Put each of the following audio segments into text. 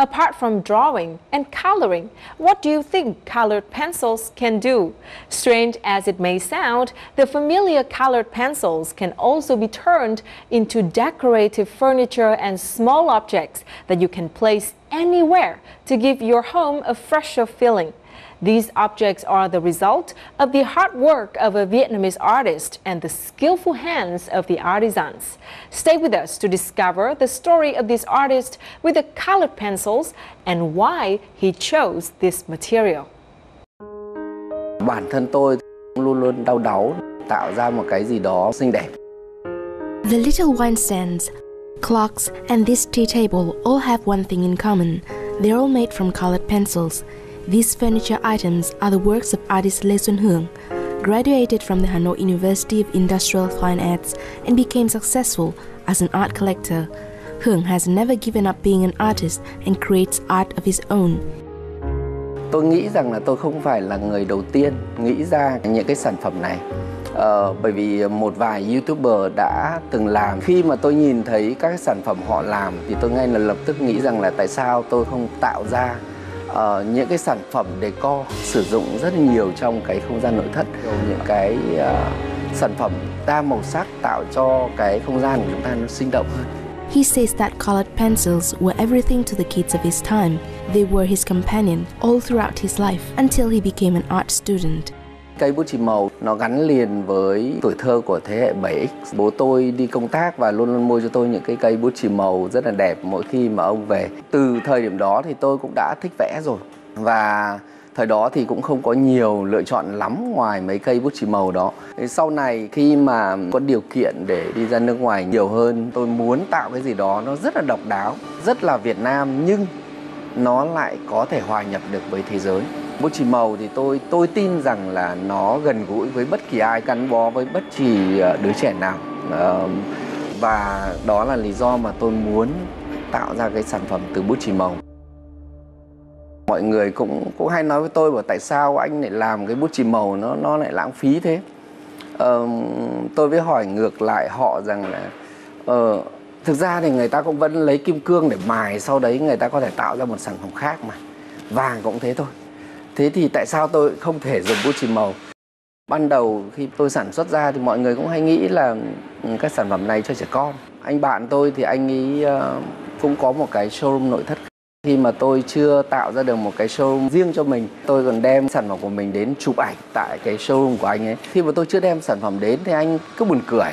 Apart from drawing and coloring, what do you think colored pencils can do? Strange as it may sound, the familiar colored pencils can also be turned into decorative furniture and small objects that you can place anywhere to give your home a fresher feeling. These objects are the result of the hard work of a Vietnamese artist and the skillful hands of the artisans. Stay with us to discover the story of this artist with the colored pencils and why he chose this material. Bản thân tôi luôn luôn đau đáu tạo ra một cái gì đó xinh đẹp. The little wine stands, clocks and this tea table all have one thing in common. They're all made from colored pencils. These furniture items are the works of artist Lê Xuân Hưởng, graduated from the Hanoi University of Industrial Fine Arts and became successful as an art collector. Hưởng has never given up being an artist and creates art of his own. Tôi nghĩ rằng là tôi không phải là người đầu tiên nghĩ ra những cái sản phẩm này. Bởi vì một vài YouTuber đã từng làm. Khi mà tôi nhìn thấy các cái sản phẩm họ làm thì tôi ngay lập tức nghĩ rằng là tại sao tôi không tạo ra những cái sản phẩm decor sử dụng rất nhiều trong cái không gian nội thất, những cái sản phẩm đa màu sắc tạo cho cái không gian của chúng ta nó sinh động hơn. He says that colored pencils were everything to the kids of his time. They were his companion all throughout his life until he became an art student. Cây bút chì màu nó gắn liền với tuổi thơ của thế hệ 7X. Bố tôi đi công tác và luôn luôn mua cho tôi những cái cây bút chì màu rất là đẹp mỗi khi mà ông về. Từ thời điểm đó thì tôi cũng đã thích vẽ rồi. Và thời đó thì cũng không có nhiều lựa chọn lắm ngoài mấy cây bút chì màu đó. Sau này khi mà có điều kiện để đi ra nước ngoài nhiều hơn, tôi muốn tạo cái gì đó nó rất là độc đáo, rất là Việt Nam nhưng nó lại có thể hòa nhập được với thế giới. Bút chì màu thì tôi tin rằng là nó gần gũi với bất kỳ ai, gắn bó với bất kỳ đứa trẻ nào. Và đó là lý do mà tôi muốn tạo ra cái sản phẩm từ bút chì màu. Mọi người cũng hay nói với tôi bảo tại sao anh lại làm cái bút chì màu nó lại lãng phí thế. Tôi mới hỏi ngược lại họ rằng là thực ra thì người ta cũng vẫn lấy kim cương để mài, sau đấy người ta có thể tạo ra một sản phẩm khác mà. Vàng cũng thế thôi. Thế thì tại sao tôi không thể dùng bút chì màu? Ban đầu khi tôi sản xuất ra thì mọi người cũng hay nghĩ là các sản phẩm này cho trẻ con. Anh bạn tôi thì anh ấy cũng có một cái showroom nội thất. Khi mà tôi chưa tạo ra được một cái showroom riêng cho mình, tôi còn đem sản phẩm của mình đến chụp ảnh tại cái showroom của anh ấy. Khi mà tôi chưa đem sản phẩm đến thì anh cứ buồn cười.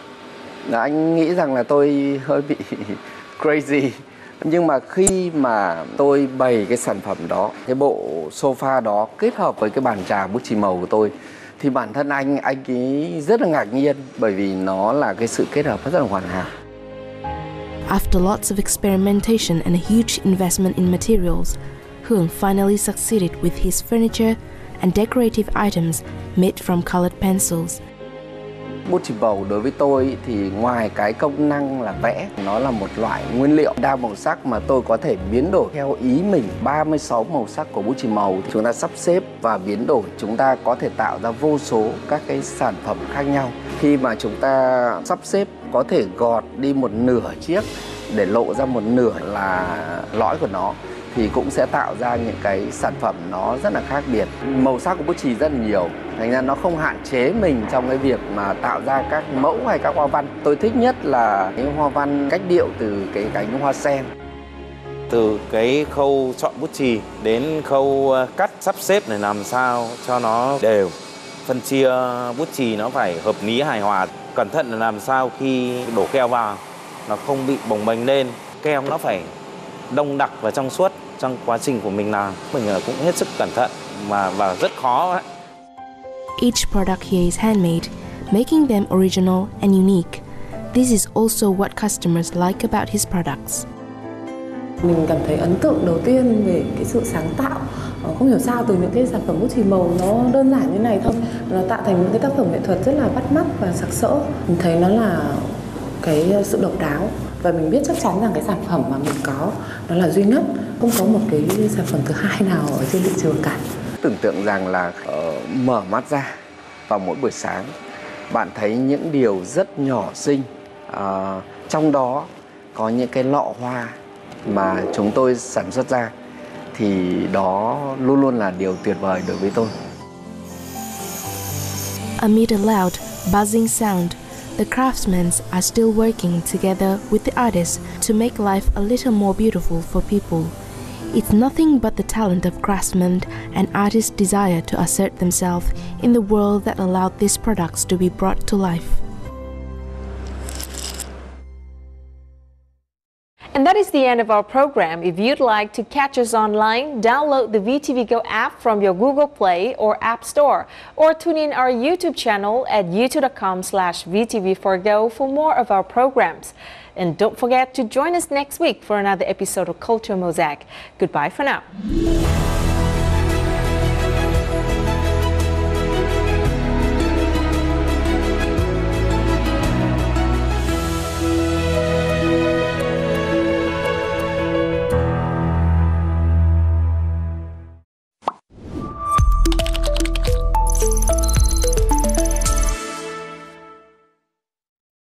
Anh nghĩ rằng là tôi hơi bị crazy. Nhưng mà khi mà tôi bày cái sản phẩm đó, cái bộ sofa đó kết hợp với cái bàn trà bút chì màu của tôi, thì bản thân anh ấy rất là ngạc nhiên bởi vì nó là cái sự kết hợp rất là hoàn hảo. After lots of experimentation and a huge investment in materials, Hưởng finally succeeded with his furniture and decorative items made from colored pencils. Bút chì màu đối với tôi thì ngoài cái công năng là vẽ, nó là một loại nguyên liệu đa màu sắc mà tôi có thể biến đổi theo ý mình. 36 màu sắc của bút chì màu chúng ta sắp xếp và biến đổi, chúng ta có thể tạo ra vô số các cái sản phẩm khác nhau. Khi mà chúng ta sắp xếp có thể gọt đi một nửa chiếc để lộ ra một nửa là lõi của nó thì cũng sẽ tạo ra những cái sản phẩm nó rất là khác biệt. Màu sắc của bút chì rất là nhiều, thành ra nó không hạn chế mình trong cái việc mà tạo ra các mẫu hay các hoa văn. Tôi thích nhất là những hoa văn cách điệu từ cái cánh hoa sen. Từ cái khâu chọn bút chì đến khâu cắt sắp xếp để làm sao cho nó đều. Phân chia bút chì nó phải hợp lý hài hòa. Cẩn thận là làm sao khi đổ keo vào nó không bị bồng bềnh lên. Keo nó phải đông đặc và trong suốt. Trong quá trình của mình làm, mình cũng hết sức cẩn thận và rất khó ấy. Each product here is handmade, making them original and unique. This is also what customers like about his products. Mình cảm thấy ấn tượng đầu tiên về cái sự sáng tạo. Không hiểu sao từ những cái sản phẩm bút chì màu nó đơn giản như này thôi, nó tạo thành những cái tác phẩm nghệ thuật rất là bắt mắt và sặc sỡ. Mình thấy nó là cái sự độc đáo và mình biết chắc chắn rằng cái sản phẩm mà mình có nó là duy nhất, không có một cái sản phẩm thứ hai nào ở trên thị trường cả. Tưởng tượng rằng là mở mắt ra vào mỗi buổi sáng, bạn thấy những điều rất nhỏ xinh, trong đó có những cái lọ hoa mà chúng tôi sản xuất ra thì đó luôn luôn là điều tuyệt vời đối với tôi. Amid a loud, buzzing sound, the craftsmen are still working together with the artists to make life a little more beautiful for people. It's nothing but the talent of craftsmen and artists' desire to assert themselves in the world that allowed these products to be brought to life. And that is the end of our program. If you'd like to catch us online, download the VTV Go app from your Google Play or App Store, or tune in our YouTube channel at youtube.com/VTV4Go for more of our programs. And don't forget to join us next week for another episode of Culture Mosaic. Goodbye for now.